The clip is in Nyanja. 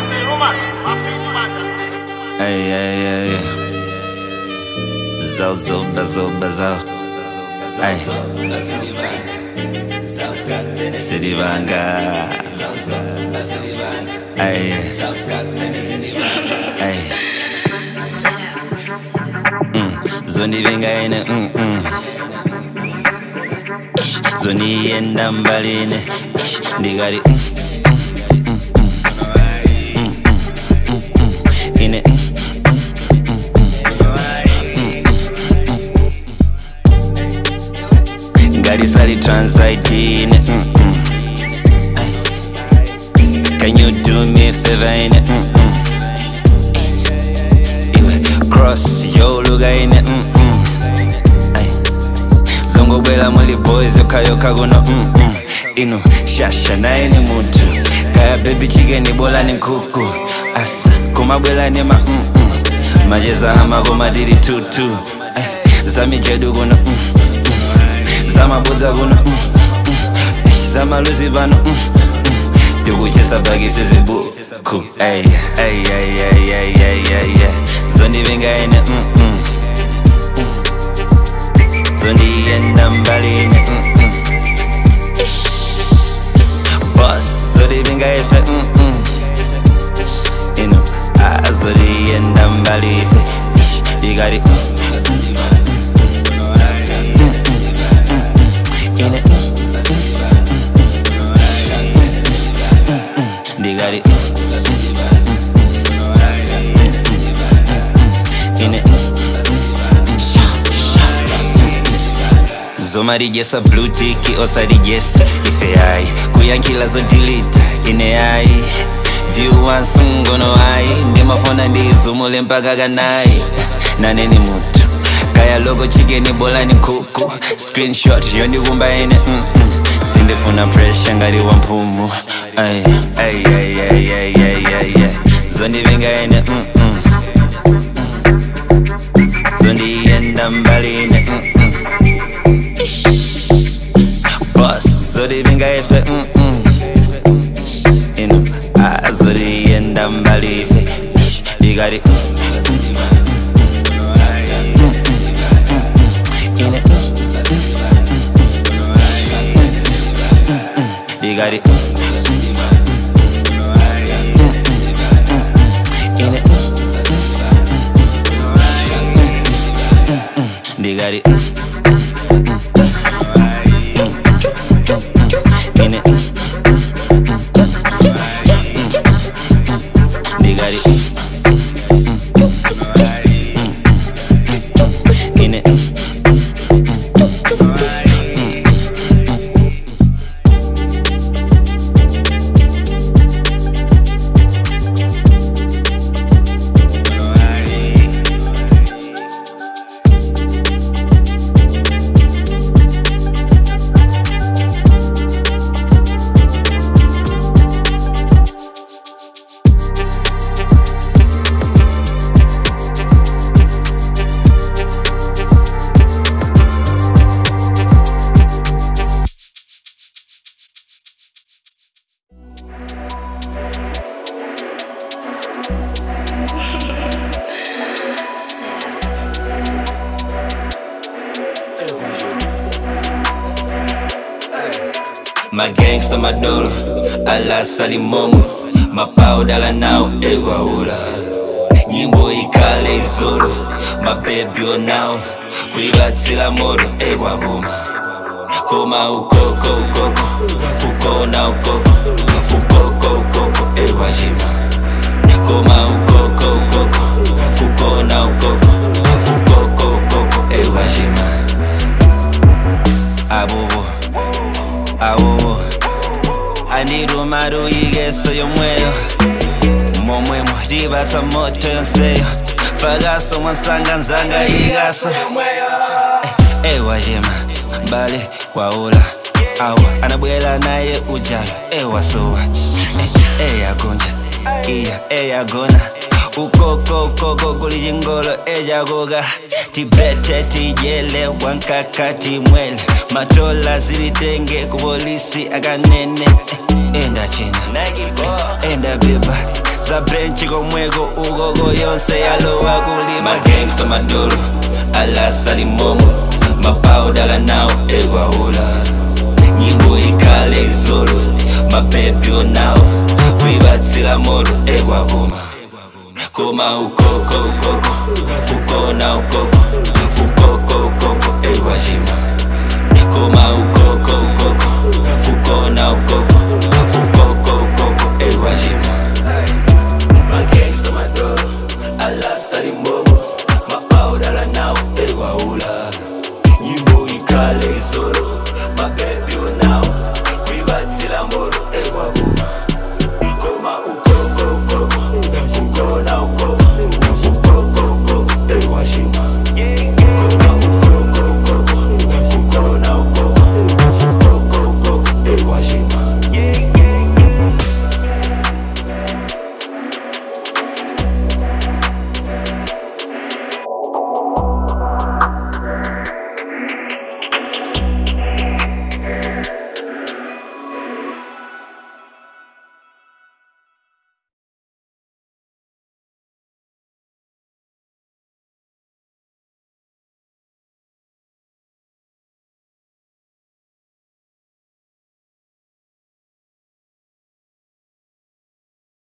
Ay, ay, ay. Zau, zau, bazau, bazau. Ay. Sedivanga. Ay. Ay. Zoni venga ene. Zoni yenda mbaline. Ndigari. Ine. Ngari sali translate in it. Can you do me a favor in it? Cross yo luga in it. Zongo bela muli boys yoka gono. Ino shasha na ene mutu. Kaya baby chigeni bola ni kuku. Asa kumabwela ni ma majeza hama goma diri tutu. Zami jedu gono. Zama boza gono. Zama luzi bano. Tukuchesa bagi sisi buku. Ay, ay, ay, ay, ay, ay, ay, ay. Zondi venga ene. Zondi yenda mbali ene. Boss, zondi venga efe. Ino, zondi yenda mbali efe. Digari. Ine. Digari. Ine. Zoma rigesa blue tiki osa rigesa ife ai kuyankila zo delete ine ai view once ngono ai ndimafona ndizumule mpaka kanai naneni mutu kaya logo chigeni bola ni kuku screenshot yondi kumba ine sindifuna pressure ngari wampumu ay ay ay ay ay ay ay zondi venga ine zondi yenda mbali ine boss zondi venga efe ino zondi yenda mbali efe digari ine digari ine digari ine digari ine my gangsta maduro, ala salimomo, mapao dala nao ewa ula. Nyimbo ikale izolo, my baby o nao, kuibatila moro ewa goma. Koma ukoko ukoko, fuko na ukoko, fukoko ukoko ewa jima. Koma ukoko ukoko, fuko na ukoko, fukoko ukoko ewa jima. Abubu awo Aniru maru igeso yomweyo Momwemo ribata moto yonseyo Fagaso mwansanga nzanga igaso Ewa jema Bale kwa ula Awa anabwela naye ujalo Ewa sowa Eya gonja Iya eya gona Ukoko ukoko kulijingolo eja goga Tibete tijele wankakati mwele Matola zilitenge kupolisi akanene Enda china Enda beba za benchi komweko ukoko yonse yalowa kulima gangsta madolo alasa limomo mapauda la nao egwahula nyimbo ikale izolo mapepi onao kwibatsila molo egwahuma koma ukoko ukoko fukona ukoko fukoko ukoko egwahima koma ukoko ukoko fukona ukoko